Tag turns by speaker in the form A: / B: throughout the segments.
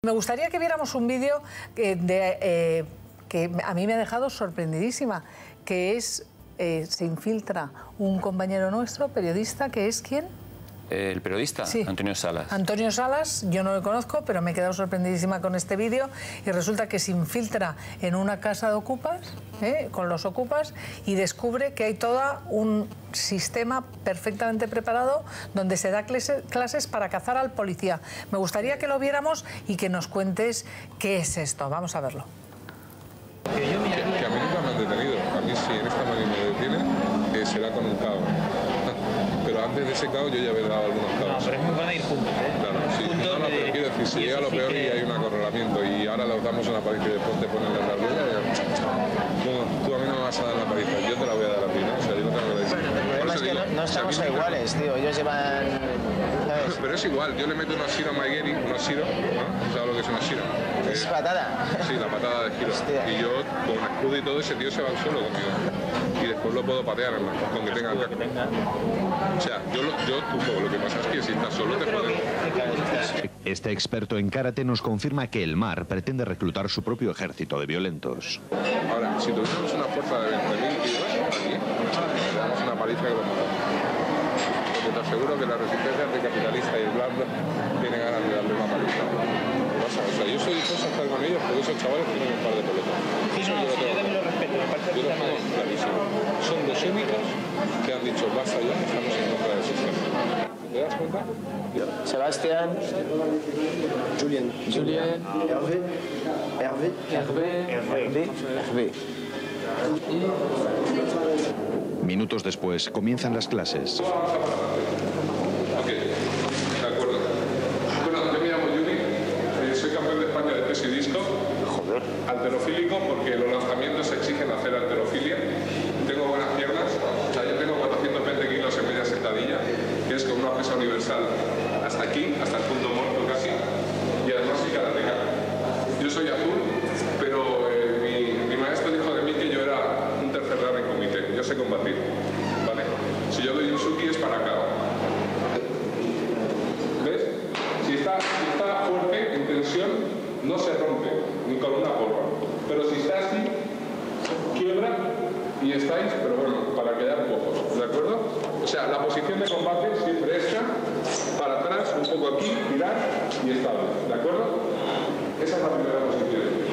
A: Me gustaría que viéramos un vídeo que a mí me ha dejado sorprendidísima, que es, se infiltra un compañero nuestro, periodista, que es ¿quién?
B: El periodista, sí. Antonio Salas.
A: Antonio Salas, yo no lo conozco, pero me he quedado sorprendidísima con este vídeo y resulta que se infiltra en una casa de ocupas, con los ocupas, y descubre que hay todo un sistema perfectamente preparado donde se da clases para cazar al policía. Me gustaría que lo viéramos y que nos cuentes qué es esto. Vamos a verlo.
C: Que a mí nunca me han detenido. A mí si en esta manera me detienen, será con un cabo. Pero antes de ese cabo yo ya había dado algunos cabos.
D: No, pero es que van a ir juntos, ¿eh?
C: Claro, sí. No, pero quiero decir, si llega lo peor y hay un acorralamiento y ahora le damos una paliza y después te ponen la rueda, tú a mí no me vas a dar la paliza, yo te la voy a dar a ti, ¿no? O sea, yo no tengo que decir.
E: Bueno, el problema es que no estamos iguales, tío. Ellos llevan... ¿sabes?
C: Pero es igual, yo le meto una Shiro Maigeri, una Shiro, ¿no? ¿Sabes lo que es una Shiro?
E: ¿Es patada?
C: Sí, la patada de giro.
E: Hostia.
C: Y yo, con escudo y todo, ese tío se va al suelo conmigo. Y después lo puedo patear, ¿no? Con que tenga el casco. O sea, yo tumbo. Lo que pasa es que si estás solo te pueden...
F: Este experto en karate nos confirma que el MAR pretende reclutar su propio ejército de violentos.
C: Ahora, si tuviéramos una fuerza de 20.000 kilos aquí, le damos una paliza que lo matamos. Porque te aseguro que la resistencia anticapitalista y el blando tienen ganas de darle una paliza. O sea, yo soy dispuesto a estar con ellos porque esos chavales tienen un par de pelotas.
D: Yo también lo respeto, me parece
C: yo lo tengo clarísimo. Son dos únicos que han dicho basta ya, estamos en contra del sistema. ¿Te das cuenta?
E: Sebastián.
G: Julien.
E: Hervé.
F: Minutos después comienzan las clases.
C: Ok, de acuerdo. Bueno, yo me llamo Yuri, soy campeón de España de peso y disco.
E: Joder.
C: Halterofílico, porque los lanzamientos exigen hacer halterofilia. Tengo buenas piernas, o sea, yo tengo 420 kilos en media sentadilla, que es con una pesa universal hasta aquí, hasta el punto muerto casi, y además soy karateca. Yo soy azul, pero mi maestro dijo de mí que yo era un tercer grado en comité, yo sé combatir, ¿vale? Si yo doy un suki es para acá. ¿Ves? Si está fuerte, en tensión, no se rompe, ni con una porra. Pero si está así, quiebra y estáis, pero bueno, para quedar pocos, ¿de acuerdo? O sea, la posición de combate siempre esta, para atrás, un poco aquí, tirar y estable, ¿de acuerdo? Esa es la primera posición.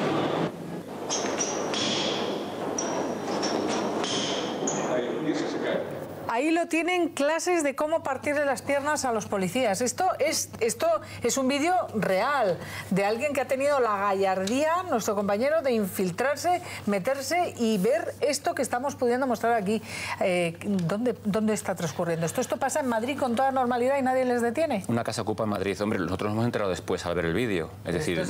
C: Ahí, y ese se cae.
A: Ahí lo tienen, clases de cómo partirle las piernas a los policías. Esto es un vídeo real de alguien que ha tenido la gallardía, nuestro compañero, de infiltrarse, meterse y ver esto que estamos pudiendo mostrar aquí. ¿Dónde está transcurriendo esto? ¿Esto pasa en Madrid con toda normalidad y nadie les detiene?
B: Una casa ocupa en Madrid. Hombre, nosotros nos hemos enterado después al ver el vídeo. Es decir,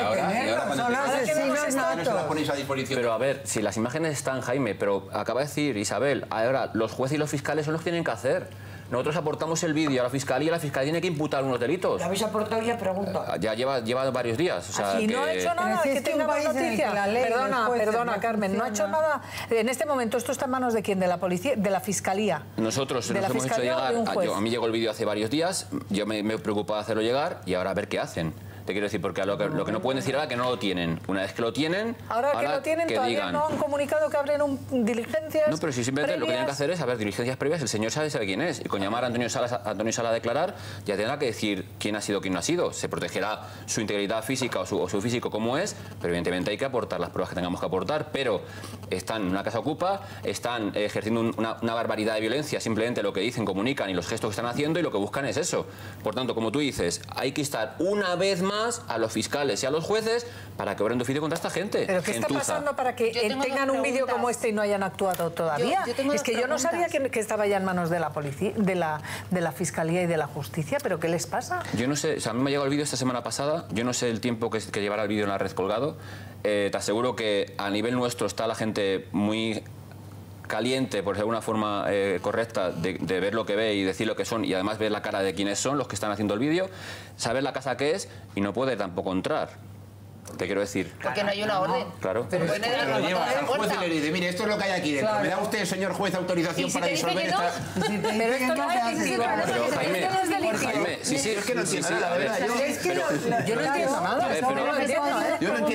B: pero a ver, si las imágenes están, Jaime, pero acaba de decir Isabel, ahora los jueces y los fiscales son los que tienen que hacer. Nosotros aportamos el vídeo a la fiscalía tiene que imputar unos delitos.
H: ¿Lo habéis aportado ya? Pregunto.
B: Ya lleva varios días. O sea,
A: ¿Y no ha hecho nada que tengamos noticia? Perdona, Carmen, no ha hecho nada. En este momento, ¿esto está en manos de quién? ¿De la policía? ¿De la fiscalía?
B: Nosotros nos hemos hecho llegar. A mí llegó el vídeo hace varios días, yo me he preocupado de hacerlo llegar y ahora a ver qué hacen. Te quiero decir, porque lo que no pueden decir ahora es que no lo tienen. Una vez que lo tienen,
A: ahora que lo tienen, todavía
B: digan,
A: no han comunicado que abren diligencias.
B: No, pero si simplemente lo que tienen que hacer es saber diligencias previas, el señor sabe quién es. Y con llamar a Antonio Salas a declarar, ya tendrá que decir quién ha sido, quién no ha sido. Se protegerá su integridad física o su físico como es, pero evidentemente hay que aportar las pruebas que tengamos que aportar. Pero están en una casa ocupa, están ejerciendo una barbaridad de violencia, simplemente lo que dicen, comunican y los gestos que están haciendo y lo que buscan es eso. Por tanto, como tú dices, hay que instar una vez más a los fiscales y a los jueces para que obren de oficio contra esta gente.
A: ¿Pero qué está pasando para que tengan un vídeo como este y no hayan actuado todavía? Es que yo no sabía que estaba ya en manos de la policía, de la fiscalía y de la justicia, pero ¿qué les pasa?
B: Yo no sé, o sea, a mí me ha llegado el vídeo esta semana pasada, yo no sé el tiempo que llevará el vídeo en la red colgado. Te aseguro que a nivel nuestro está la gente muy caliente, por alguna forma correcta, de ver lo que ve y decir lo que son y además ver la cara de quiénes son los que están haciendo el vídeo, saber la casa que es y no puede tampoco entrar. Te quiero decir.
H: Porque no hay una orden.
B: Claro.
G: Pero lo lleva al juez y le dice, mire, esto es lo que hay aquí dentro.
H: Claro.
G: ¿Me da usted, señor juez, autorización para disolver esta...?
A: Pero esto no es delictivo.
B: Jaime, sí,
G: es que no entiendo nada, la verdad.
H: Yo no entiendo nada.
A: Pero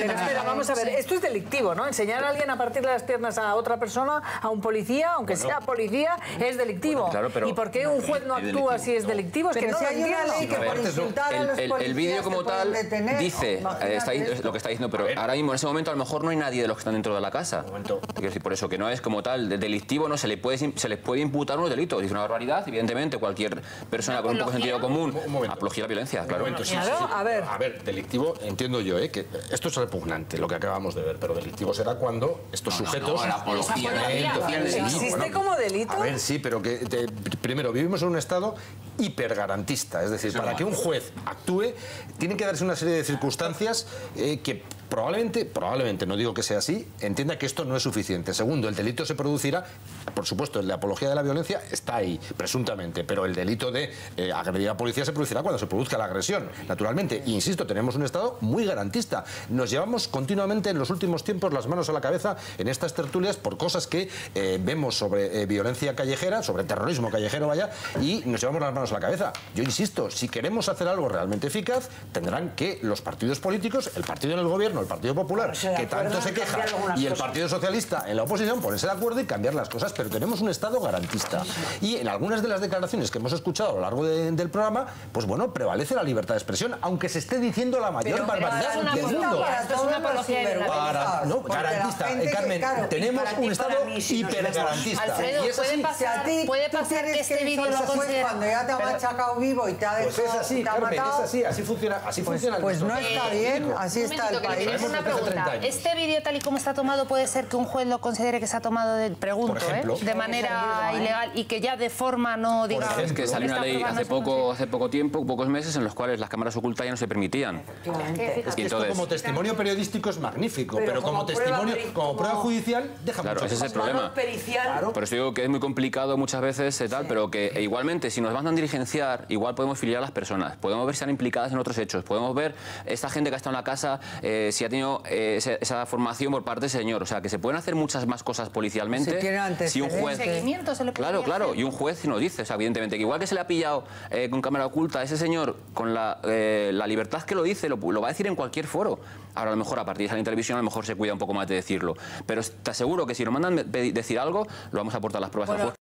A: Pero espera, vamos a ver, esto es delictivo, ¿no? Enseñar a alguien a partirle las piernas a otra persona, a un policía, aunque sea policía, es delictivo.
B: Claro, pero
A: ¿Y por qué un juez no actúa si es delictivo? Es que no lo entiendo.
B: El vídeo como tal dice lo que está diciendo, pero ahora mismo en ese momento a lo mejor no hay nadie de los que están dentro de la casa. Quiero decir, por eso que no es como tal delictivo, no se les puede imputar unos delitos. Dice una barbaridad, evidentemente, cualquier persona con un poco de sentido común, apología a la violencia, claro.
I: A ver, delictivo, entiendo yo, que esto es repugnante, lo que acabamos de ver, pero delictivo será cuando estos sujetos...
A: ¿Existe como delito?
I: A ver, sí, pero que primero vivimos en un estado hipergarantista, es decir, para que un juez actúe, tienen que darse una serie de circunstancias que probablemente, no digo que sea así, entienda que esto no es suficiente. Segundo, el delito se producirá, por supuesto, el de apología de la violencia está ahí, presuntamente, pero el delito de agredir a la policía se producirá cuando se produzca la agresión, naturalmente. E insisto, tenemos un Estado muy garantista. Nos llevamos continuamente en los últimos tiempos las manos a la cabeza en estas tertulias por cosas que vemos sobre violencia callejera, sobre terrorismo callejero, vaya, y nos llevamos las manos a la cabeza. Yo insisto, si queremos hacer algo realmente eficaz, tendrán que los partidos políticos, el partido en el gobierno, el Partido Popular, que tanto se queja, y el Partido Socialista en la oposición, ponerse de acuerdo y cambiar las cosas, pero tenemos un Estado garantista. Y en algunas de las declaraciones que hemos escuchado a lo largo del programa, pues bueno, prevalece la libertad de expresión, aunque se esté diciendo la mayor barbaridad del mundo.
H: Esto es una apología de la violencia.
I: No, garantista. Carmen, tenemos un Estado hipergarantista.
H: Alfredo, puede pasar que este vídeo lo considere...
J: Cuando ya te ha machacado vivo y te ha dejado...
I: Pues es así, Carmen, es así, así funciona.
J: Pues no está bien, así está el país.
H: Una pregunta. ¿Este vídeo tal y como está tomado puede ser que un juez lo considere que se ha tomado, de manera ilegal y que ya de forma no diga...
B: Es que salió una ley hace poco tiempo, pocos meses, en los cuales las cámaras ocultas ya no se permitían.
I: Es que esto como testimonio periodístico es magnífico, pero como testimonio, como prueba judicial, deja mucho.
B: Claro, ese es el problema. Por eso digo que es muy complicado muchas veces, pero que igualmente, si nos mandan diligenciar, igual podemos filiar a las personas, podemos ver si están implicadas en otros hechos, podemos ver esta gente que ha estado en la casa, si ha tenido esa formación por parte del señor. O sea, que se pueden hacer muchas más cosas policialmente. Si un juez...
H: Seguimiento se le puede
B: Claro, y un juez nos dice, o sea, evidentemente, que igual que se le ha pillado con cámara oculta a ese señor, con la libertad que lo dice, lo va a decir en cualquier foro. Ahora, a lo mejor, a partir de salir en televisión, a lo mejor se cuida un poco más de decirlo. Pero te aseguro que si nos mandan decir algo, lo vamos a aportar las pruebas al juez.